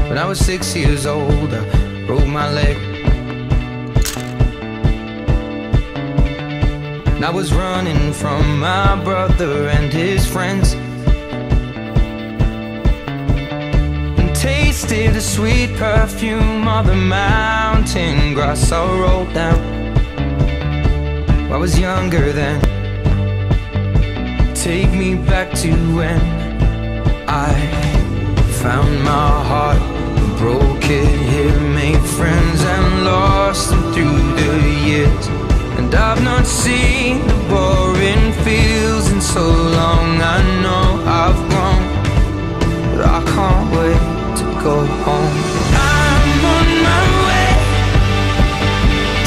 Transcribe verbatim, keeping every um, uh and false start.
When I was six years old, I broke my leg. And I was running from my brother and his friends, and tasted the sweet perfume of the mountain grass I rolled down. I was younger then. Take me back to when I found my heart, broke it here, made friends and lost them through the years. And I've not seen the boring fields in so long. I know I've grown, but I can't wait to go.